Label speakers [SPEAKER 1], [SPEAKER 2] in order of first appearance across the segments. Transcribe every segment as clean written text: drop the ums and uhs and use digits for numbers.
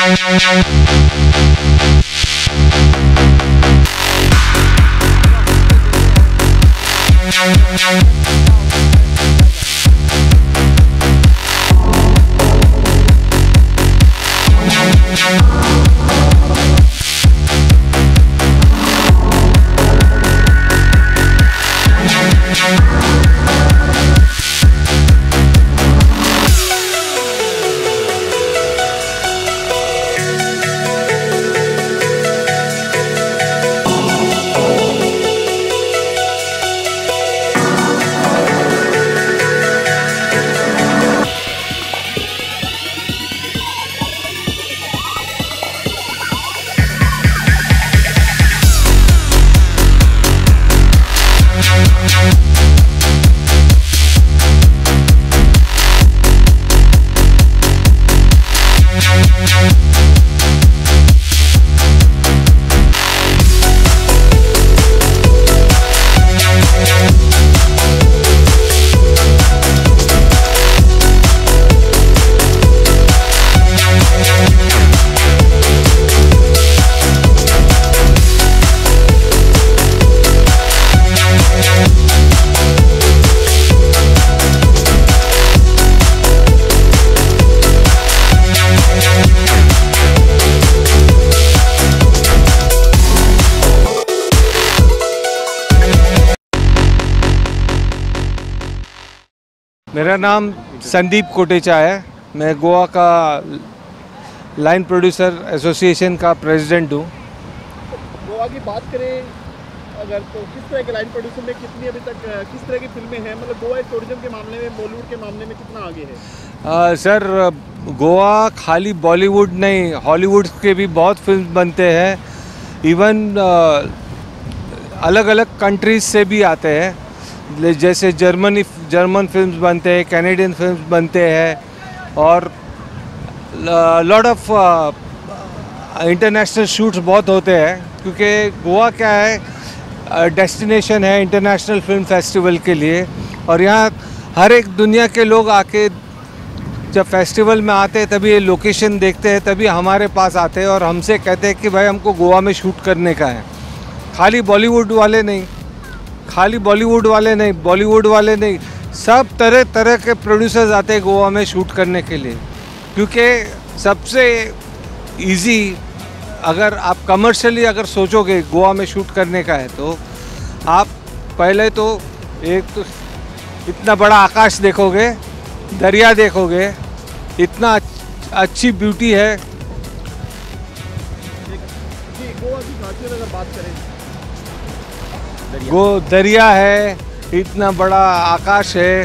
[SPEAKER 1] मेरा नाम संदीप कोटेचा है। मैं गोवा का लाइन प्रोड्यूसर एसोसिएशन का प्रेसिडेंट हूँ।
[SPEAKER 2] गोवा की बात करें अगर तो किस तरह के लाइन प्रोड्यूसर में कितनी अभी तक किस तरह की फिल्में हैं, मतलब गोवा टूरिज्म के मामले में बॉलीवुड के मामले में कितना आगे है?
[SPEAKER 1] सर गोवा खाली बॉलीवुड नहीं, हॉलीवुड के भी बहुत फिल्म बनते हैं। इवन अलग अलग कंट्रीज से भी आते हैं, जैसे जर्मन फिल्म्स बनते हैं, कैनेडियन फिल्म्स बनते हैं और लॉट ऑफ इंटरनेशनल शूट्स बहुत होते हैं, क्योंकि गोवा क्या है डेस्टिनेशन है इंटरनेशनल फिल्म फेस्टिवल के लिए। और यहाँ हर एक दुनिया के लोग आके जब फेस्टिवल में आते हैं तभी ये लोकेशन देखते हैं, तभी हमारे पास आते हैं और हमसे कहते हैं कि भाई हमको गोवा में शूट करने का है। खाली बॉलीवुड वाले नहीं, बॉलीवुड वाले नहीं, सब तरह तरह के प्रोड्यूसर्स आते हैं गोवा में शूट करने के लिए। क्योंकि सबसे इजी अगर आप कमर्शियली अगर सोचोगे गोवा में शूट करने का है तो आप पहले तो एक तो इतना बड़ा आकाश देखोगे, दरिया देखोगे, इतना अच्छी ब्यूटी है।
[SPEAKER 2] गोवा की खासियत अगर बात करें,
[SPEAKER 1] दरिया है, इतना बड़ा आकाश है,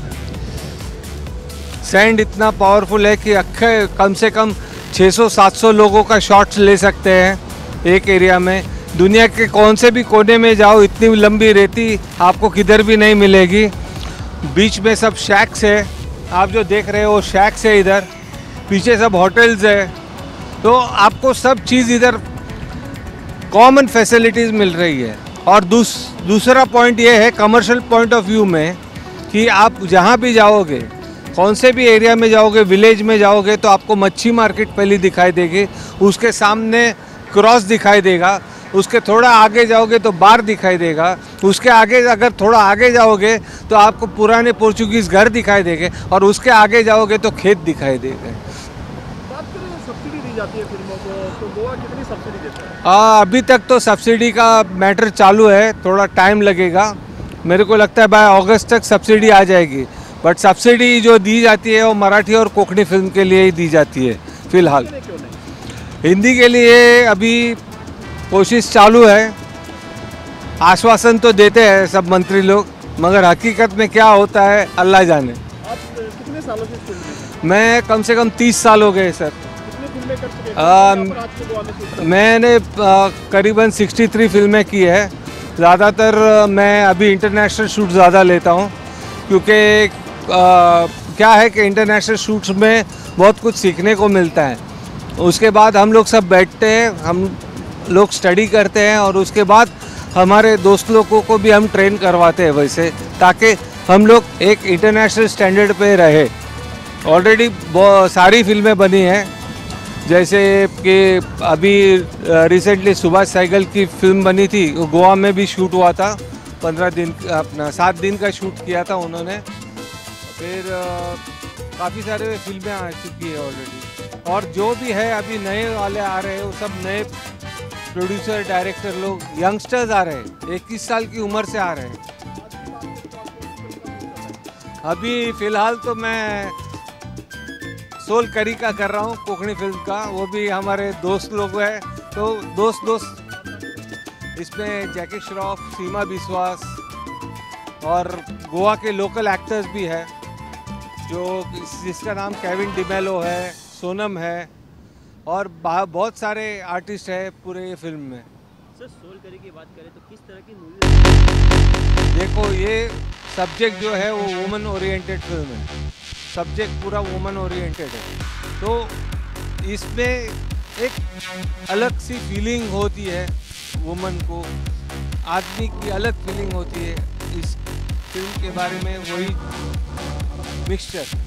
[SPEAKER 1] सैंड इतना पावरफुल है कि अक्खे कम से कम 600-700 लोगों का शॉट्स ले सकते हैं एक एरिया में। दुनिया के कौन से भी कोने में जाओ इतनी लंबी रेती आपको किधर भी नहीं मिलेगी। बीच में सब शैक्स है, आप जो देख रहे हो शैक्स है, इधर पीछे सब होटल्स है, तो आपको सब चीज़ इधर कॉमन फैसिलिटीज़ मिल रही है। और दूसरा पॉइंट ये है कमर्शियल पॉइंट ऑफ व्यू में कि आप जहाँ भी जाओगे, कौन से भी एरिया में जाओगे, विलेज में जाओगे तो आपको मच्छी मार्केट पहले दिखाई देगी, उसके सामने क्रॉस दिखाई देगा, उसके थोड़ा आगे जाओगे तो बार दिखाई देगा, उसके आगे अगर थोड़ा आगे जाओगे तो आपको पुराने पोर्चुगीज़ घर दिखाई देंगे और उसके आगे जाओगे तो खेत दिखाई देंगे।
[SPEAKER 2] बात करें सब्सिडी दी जाती है फिल्मों को, तो गोवा कितनी सब्सिडी देता है?
[SPEAKER 1] अभी तक तो सब्सिडी का मैटर चालू है, थोड़ा टाइम लगेगा। मेरे को लगता है बाय अगस्त तक सब्सिडी आ जाएगी, बट सब्सिडी जो दी जाती है वो मराठी और कोंकणी फिल्म के लिए ही दी जाती है फ़िलहाल। हिंदी के लिए अभी कोशिश चालू है, आश्वासन तो देते हैं सब मंत्री लोग, मगर हकीकत में क्या होता है अल्लाह जाने।
[SPEAKER 2] आप कितने सालों से फिल्म में?
[SPEAKER 1] मैं कम से कम 30 साल हो गए सर।
[SPEAKER 2] कितनी फिल्में कर चुके हैं?
[SPEAKER 1] मैंने करीबन 63 फिल्में की है। ज़्यादातर मैं अभी इंटरनेशनल शूट ज़्यादा लेता हूँ, क्योंकि क्या है कि इंटरनेशनल शूट्स में बहुत कुछ सीखने को मिलता है। उसके बाद हम लोग सब बैठते हैं, हम लोग स्टडी करते हैं और उसके बाद हमारे दोस्त लोगों को भी हम ट्रेन करवाते हैं वैसे, ताकि हम लोग एक इंटरनेशनल स्टैंडर्ड पे रहे। ऑलरेडी बहुत सारी फिल्में बनी हैं, जैसे कि अभी रिसेंटली सुभाष साइकिल की फिल्म बनी थी, वो गोवा में भी शूट हुआ था। 15 दिन अपना 7 दिन का शूट किया था उन्होंने। फिर काफ़ी सारे फिल्में आ चुकी है ऑलरेडी, और जो भी है अभी नए वाले आ रहे हैं वो सब नए प्रोड्यूसर डायरेक्टर लोग, यंगस्टर्स आ रहे हैं, 21 साल की उम्र से आ रहे हैं। अभी फ़िलहाल तो मैं सोल करी का कर रहा हूँ, कोंकणी फिल्म का, वो भी हमारे दोस्त लोग हैं, तो दोस्त इसमें जैकी श्रॉफ, सीमा विश्वास और गोवा के लोकल एक्टर्स भी है, जिसका नाम केविन डिमेलो है, सोनम है, और बहुत सारे आर्टिस्ट है पूरे ये फिल्म में।
[SPEAKER 3] सर सोल करी की बात करें तो किस तरह की मूवी?
[SPEAKER 1] देखो, ये सब्जेक्ट जो है वो वुमन ओरिएंटेड फिल्म है, सब्जेक्ट पूरा वुमन ओरिएंटेड है, तो इसमें एक अलग सी फीलिंग होती है वुमन को, आदमी की अलग फीलिंग होती है। इस फिल्म के बारे में वही मिक्सचर।